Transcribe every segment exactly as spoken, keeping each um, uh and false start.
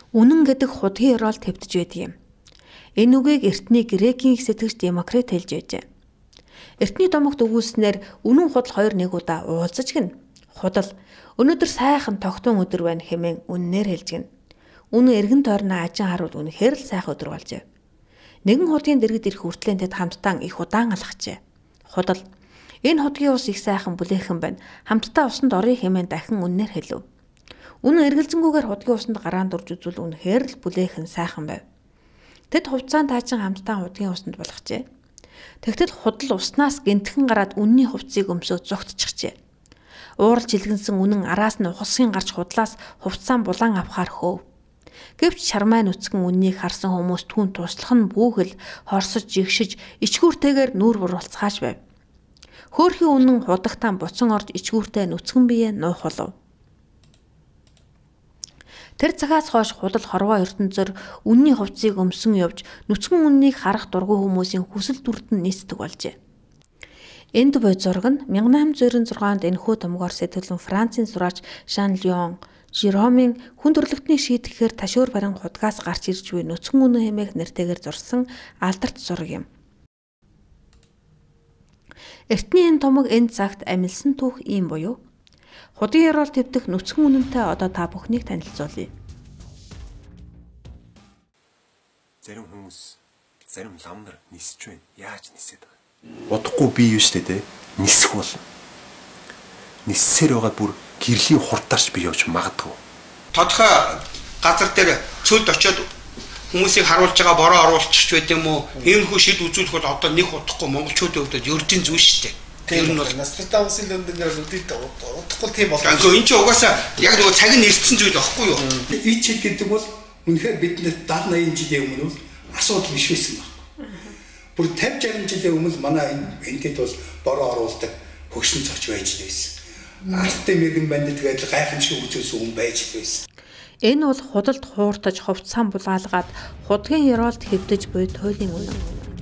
Үнэн гэдэг худгийн ёроол твтж байдаг юм. Энэ үгийг эртний грекийн их сэтгэгч Демокрит хэлж байжээ. Эртний домогт өгүүлснээр үнэн худал хоёр нэг удаа уулзаж гин. Худал өнөөдөр сайхан тогтун өдөр байна хэмээн үннээр хэлж гин. Үнэн эргэн тойрноо ажин харуул үнэхээр л сайхан өдөр болжээ. Нэгэн худгийн дэргэд ирэх хүртлэн тэд хамтдаа их удаан алхажээ. Худал энэ худгийн ус их сайхан бүлээхэн байна. Хамтдаа усанд орё хэмээн дахин үннээр хэлв. Үнэн эргэлзэнгүүгээр худгийн усанд гараан дурж үзвэл үнэхээр л бүлээхэн сайхан байв. Тэд хувцаан таачин хамтдаа худгийн усанд болгочээ. Тэгтэл худал уснаас гинтхэн гараад үнний хувцсыг өмсөө зогтчихжээ. Ууралж илгэнсэн үнэн араас нь ухасхийн гарч худлаас хувцаан булан авахаар хөөв. Гэвч шармай нүцгэн үннийг харсан хүмүүс түүн туслах нь бүхэл хорсож жигшиж ичгүүртэйгээр нүүр буруулцгааж байв. Хөөрхийн үнэн худагтаан буцан орж ичгүүртэй нүцгэн биеэ нуухолов. Тэр цагаас хойш худал хорвоо ертөнцөөр үнний хувцсыг өмсөн явж нүцгэн үннийг харах дургүй хүмүүсийн хүсэл дүртэн нийцдэг болжээ. Энд буй зураг нь мянга найман зуурын зургаанд энэхүү томгоор сэтгүүлэн Францын сураач Жан Лион Жиромын хүн төрлөختнийг шийтгэхээр ташуур барин худгаас гарч ирж буй нүцгэн үнэн хэмээх нэртэйгээр зурсан алдарт зураг юм. Эртний энэ томог энэ цагт амилсан түүх ийм буюу худгийн ёроол твдэх нүцгэн үнэнтэй одоо та бүхнийг танилцуулъя. Зарим хүмүүс зарим ламнар нисэж байна. Яаж нисээд байгаа? Удахгүй бий юу штэ тэ. Нисэх бол ниссээр байгаа бүр гэрлийн хурдаарч би явж магадгүй. Тодорхой газар дээр цөлд очиод хүмүүсийг харуулж байгаа бороо оруулчих байд юм уу? Энэ хүү шид үзүүлэх бол одоо нэг удахгүй монголчуудын хувьд ердийн зүйл штэ. Тэр нь бол Нострадамусын лондоноор үлдээд удахгүй тийм болов. Гэхдээ энэ ч угаасаа яг нэг цаг нь ирсэн зүйл байхгүй юу? Ий чиг гэдэг бол үнэхээр биднээс дадлан аян жилийн өмнө асуудал биш байсан байна. Бүр тавьж арван жилийн өмнө манай энэд бол бороо оруулдаг хөгшин цогч байж байсан. Арттай мэрэгэн банд тэгээд гайхамшиг үзүүлсэн хүн байж байсан. Энэ бол худалд хууртаж хувцсан булгаалгаад худгийн ёроолд хэвдэж буй туйлын үнэн.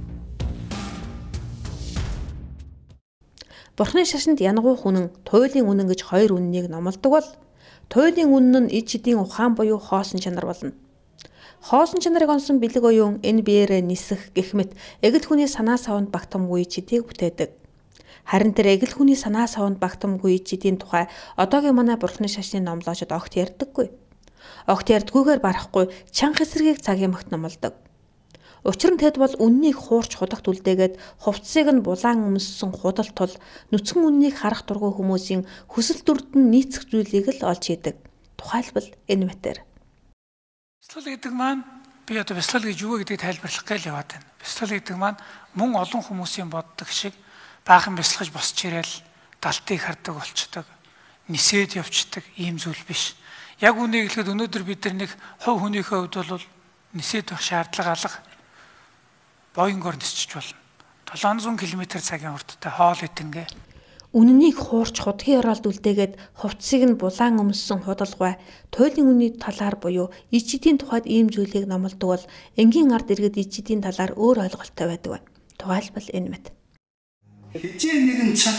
Бурхны шашинд янгуу хүнэн туйлын үнэн гэж хоёр үннийг номлодог бол туйлын үнэн нь ид шидийн ухаан буюу хоосон чанар болно. Хоосон чанарыг онсон бэлэг оюун энэ биеэрээ нисэх гэх мэт эгэл хүний санаа савнд багтамгүй чидийг бүтээдэг. Харин тэр эгэл хүний санаа савнд багтамгүй чидийн тухай одоогийн манай Бурхны шашны номлоочод огт ярьдаггүй. Огт ярьдгүйгээр барахгүй чанга эсрэгийг цагийн могт номлодог. Учир нь тэд бол үннийг хуурч худагт үлдээгээд хувцсыг нь булаан өмссөн худал тул нүцгэн үннийг харах дургүй хүмүүсийн хүсэл дүрдэн нийцэх зүйлийг л олж хийдэг. Тухайлбал энэ мэтэр. Бяцлал гэдэг маань би одоо бяцлал гэж юу вэ гэдгийг тайлбарлах гээл яваад байна. Бяцлал гэдэг маань мөн олон хүмүүсийн боддог шиг баахан бяцлахж босч ирээл далтыг хардаг болчдөг, нисээд явцдаг ийм зүйл биш. Яг үнийг хэлэхэд өнөөдөр бид нар нэг хувь хүнийхээ хувьд бол нисээд байх шаардлага алга боингоор нисчих болно. долоон зуун км цагийн хурдтай хоол идэнгээ. Үннийг хуурч худгийн ёроолд үлдээгээд хувцсыг нь булаан өмссөн худалгай туйлын үнийн талаар буюу ичидийн тухайд ийм зүйлийг номлодог бол энгийн ард иргэд ичидийн талаар өөр ойлголттой байдаг байна. Тухайлбал энэ мэт. Хичээл нэгэн цаг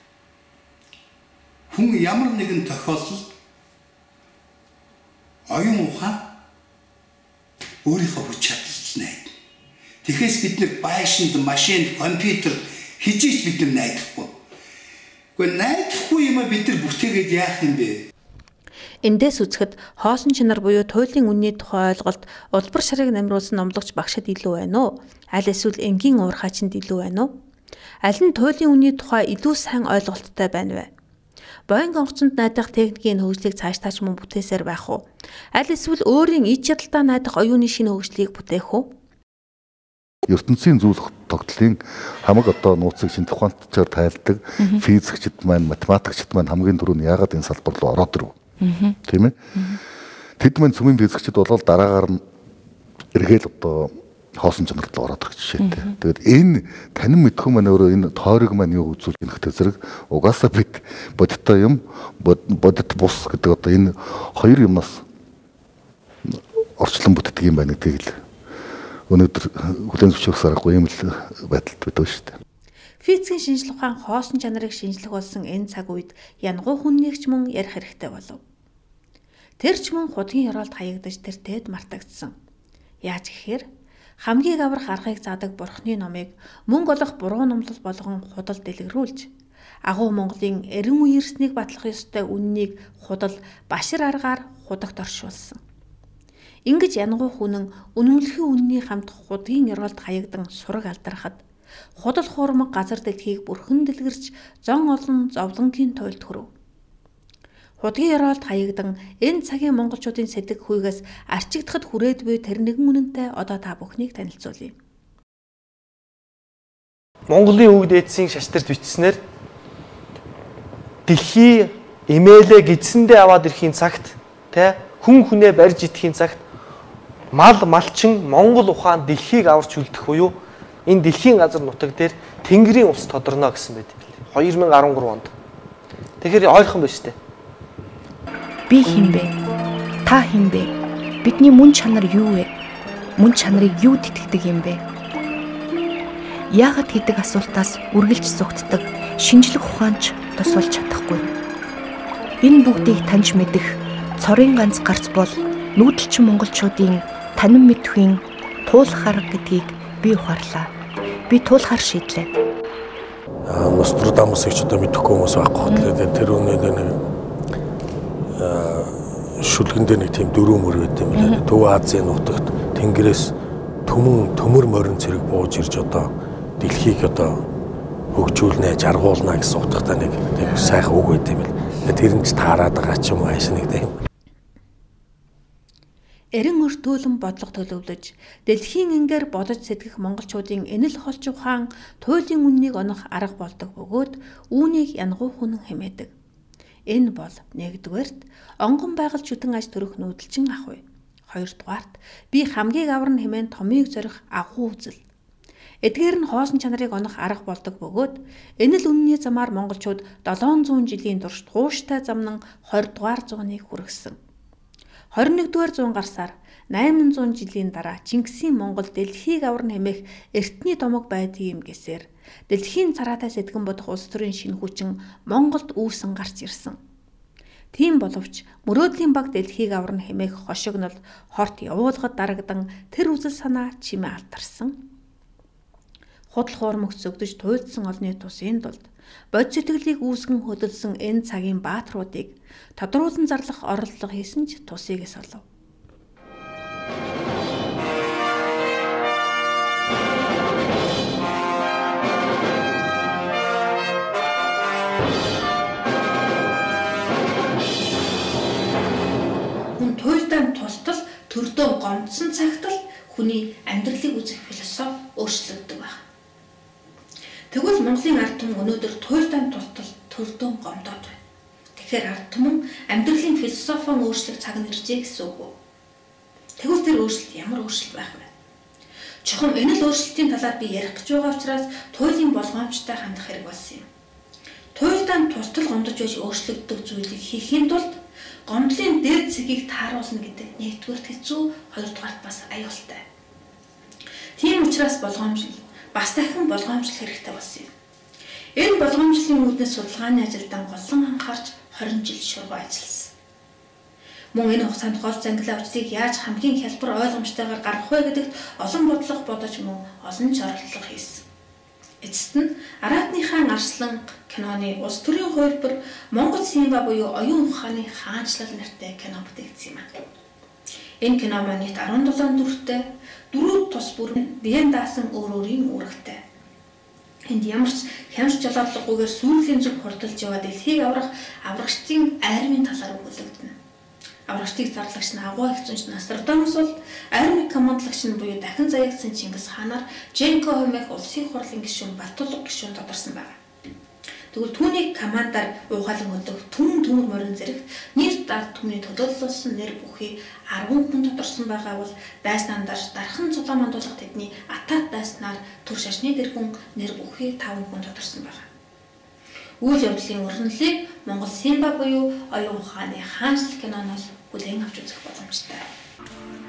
хүн ямар нэгэн тохиолдолд оюун ухаан өөрийнхөө хүч чадал найд. Тэгэхээс бид нар байшинд, машинд, компьютер хизээч бид нар найдахгүй. Гэхдээ найдахгүй юм а бид нар бүтээгээд яах юм бэ? Эндээс үзэхэд хоосон чанар буюу туйлын үнний тухай ойлголт улбар шарыг намруулсан номлогч багшид илүү байна уу? Аль эсвэл энгийн уурхайчинд илүү байна уу? Аль нь туйлын үнний тухай илүү сайн ойлголттой байна вэ? Боинг онгоцонд найдах техникийн хөгжлийг цааш тааш мөн бүтээсээр байх уу? Аль эсвэл өөрийн ид чадалтаа найдах оюуны шинэ хөгжлийг бүтээх үү? ертөнцийн зүйлх тогтлын хамаг одоо нууцыг шинэ тухаантчаар тайлдаг физикчд маань, математикчд маань хамгийн түрүүнд яагаад энэ салбар руу ороод ирв? Тийм ээ? Тэд маань цөмийн физикчд бол дараагаар нь эргээл одоо хоосон чанар руу ороод ирэх жишээтэй. Тэгээд энэ танин мэдхүү маань өөрөө энэ тойрог маань юу үзүүлж гэнэхтэй зэрэг угаасаа бид бодиттой юм, бодит бус гэдэг одоо энэ хоёр юмнаас орчлон бүтдэг юм байна гэдгийг л өнөөдөр хүлээн зөвшөөрөх аргагүй юм л байдалд бид байна шүү дээ. Физикийн шинжлэх ухаан хоосон чанарыг шинжлэх болсон энэ цаг үед янгуу хүннийгч мөн ярих хэрэгтэй болов. Тэр ч мөн худгийн ёроолд хаягдаж тэр тед мартагдсан. Яаж гэхээр хамгийн аврах аргыг заадаг Бурхны номыг мөнгө олох буруу номлол болгон худал дэлгэрүүлж, агуу Монголын эрен үерснийг батлах ёстой үннийг худал башир аргаар худагт оршуулсан. Ингэж янгуу хүнэн үнэмлэхүйн үнний хамт худгийн ёроолд хаягдан сураг алдрахад худал хуурмаг газар дэлхийг бүрхэн дэлгэрч зон олон зовлонгийн туйлд хүрв. Худгийн ёроолд хаягдан энэ цагийн монголчуудын сэтг хүйгээс арчигдахад хүрээд буй тэр нэгэн үнэнтэй одоо та бүхнийг танилцуулъя. Монголын үг дээдсийн шаштрт бичснээр дэлхий эмээлээ гидсэндээ аваад ирэхийн цагт тэ хүн хүнээ барьж идэхийн цагт мал малчин Монгол ухаан дэлхийг аварч үлдэх буюу энэ дэлхийн газар нутаг дээр Тэнгэрийн улс тодорно гэсэн байт. хоёр мянга арван гурав онд. Тэгэхээр ойрхон байна шүү дээ. Би хэн бэ? Та хэн бэ? Бидний мөн чанар юу вэ? Мөн чанарыг юу тэтгэдэг юм бэ? Яагаад гэдэг асуултаас үргэлж зүгтдэг шинжлэх ухаанч тусвалж чадахгүй. Энэ бүгдийг таньж мэдэх цорын ганц гарц бол нүүдэлчин монголчуудын танин мэдхийн туулах арга гэдгийг би ухаарлаа. Би туулахар шийдлээ. Нострадамус их ч одоо мэдэхгүй хүмүүс байхгүй. Тэгээд тэр үнэгээ нэг шүлгэн дээр нэг тийм дөрөв мөр байт юм лээ. Төв Азийн нутагт Тэнгэрээс төмөн төмөр морин цэрэг бууж ирж одоо дэлхийг одоо хөгжүүлнэ, жаргуулна гэсэн утгатай нэг тийм сайхан үг байт юм л. Тэр нь ч таарад байгаа ч юм уу хайш нэг тийм. Эрен өртөөлөн бодлого төлөвлөж, дэлхийн ингээр бодож сэтгэх монголчуудын энэл холж ухаан туйлын үннийг онох арга болдог бөгөөд үүнийг янгуу хүнэн хэмээдэг. Энэ бол нэгдүгээрт онгон байгальч үтэн аж төрөх нүүдэлчин ах вэ. Хоёрдугаарт би хамгийн авран хэмээн томыг зорих агуу үзэл. Эдгээр нь хоосон чанарыг онох арга болдог бөгөөд энэл үнний замаар монголчууд долоон зуун жилийн турш тууштай замнан двадцать дугаар зууныг хүргэсэн. двадцать нэгдүгээр зуун гарсаар восемь зуун жилийн дараа Чингисийн Монгол дэлхийг аварна хэмээх эртний домог байдаг юм гэсээр дэлхийн цараатай сэтгэн бодох улс төрийн шинэ хүчин Монголд үүсэн гарч ирсэн. Тийм боловч мөрөөдлийн баг дэлхийг аварна хэмээх хошигнол хорт явуулгад дарагдан тэр үзэл санаа чимээ алдарсан. Худал хуурмагт зөгдөж туйлдсан олны тусын тулд бод сэтгэлийг үүсгэн хөдөлсөн энэ цагийн баатруудыг тодруулан зарлах оролдлого хийсэн ч тусыг солов. Хүн туйлдан тултал төрдөө гомдсон цагт л хүний амьдралыг үзэх философи өөрчлөгддөг байна. Тэгвэл Монголын ард түмэн өнөөдөр туйлдан тултал төрдөө гомдоод байна. Тэгэхээр ард түмэн амьдралын философион өөрчлөх цаг нь иржээ гэсэн үг үү? Тэгвэл тэр өөрчлөлт ямар өөрчлөлт байх вэ? Чухам энэ л өөрчлөлтийн талаар би ярих гэж байгаа учраас туйлын болгоомжтой хандах хэрэг болсон юм. Туйлдан тултал гомдож байж өөрчлөгддөг зүйлийг хийхийн тулд гомдлын дээд цэгийг тааруулна гэдэг нэгдүгээрт хэцүү, хоёрдугаарт бас аюултай. Тийм учраас болгоомжлол бас дахин болгоомжлол хэрэгтэй болсон юм. Энэ болгоомжлолын үүднээс судалгааны ажилдаа голлон анхаарч двадцать жил шургуу ажилласан. Мөн энэ хугацаанд гол зангилаа өвчлийг яаж хамгийн хялбар ойлгомжтойгоор гаргах вэ гэдэгт олон бодлого бодож мөн олон ч оролдлого хийсэн. Эцэст нь Аратныхаа Арслан киноны улс төрийн хувилбар Монгол Симба буюу оюун ухааны хаанчлал нартай кино бүтээгдсэн юм аа. Энэ кино маань нийт арван долоон дүртэй, дөрөв тус бүр биеэн даасан өөр өөрийн үүрэгтэй. Энд ямар ч хямс жолоодлаггүйгээр сүүлийн зүг хурдалж яваа дэлхийг аврах аврагчдын айрмын талаар өгүүлэгдэнэ. Аврагчдыг зарлагч нь агуу их зунч Нострадамус бол армийн командлагч нь буюу дахин заягдсан Чингис хаанаар Женко хэмээх улсын хурлын гишүүн Батулга гишүүн тодорсон байна. Тэгвэл түүнийг командаар уухалан өдөх түмэн төмөр морин зэрэг нэр дард түмний төлөөлсөн нэр бүхий арван хүн тодорсон байгаа бол дайснаар дархан цулаа мандуулах тэдний атат дайснаар төр шашны дэргүн нэр бүхий таван хүн тодорсон байна. Үйл явдлын өрнөлийг Монгол Симба буюу оюун ухааны хаанчлал киноноос бүлээн авч үзэх боломжтой.